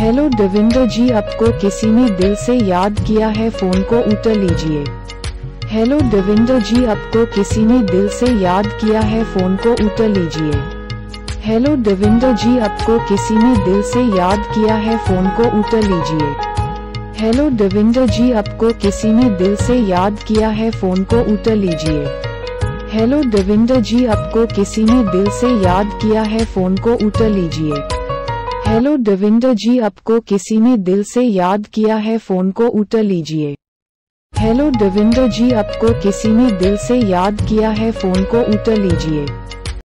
Hello Devinder जी, आपको किसी ने दिल से याद किया है, फोन को उठा लीजिए। हेलो देविंदर जी, आपको किसी ने दिल से याद किया है, फोन को उठा लीजिए। हेलो देविंदर जी, आपको किसी ने दिल से याद किया है, फोन को उठा लीजिए। हेलो देविंदर जी, आपको किसी ने दिल से याद किया है, फोन को उठा लीजिए। हेलो देविंदर जी, आपको किसी ने दिल से याद किया है, फोन को उठा लीजिए। हेलो देविंदर जी, आपको किसी ने दिल से याद किया है, फोन को उठा लीजिए। हेलो देविंदर जी, आपको किसी ने दिल से याद किया है, फोन को उठा लीजिए।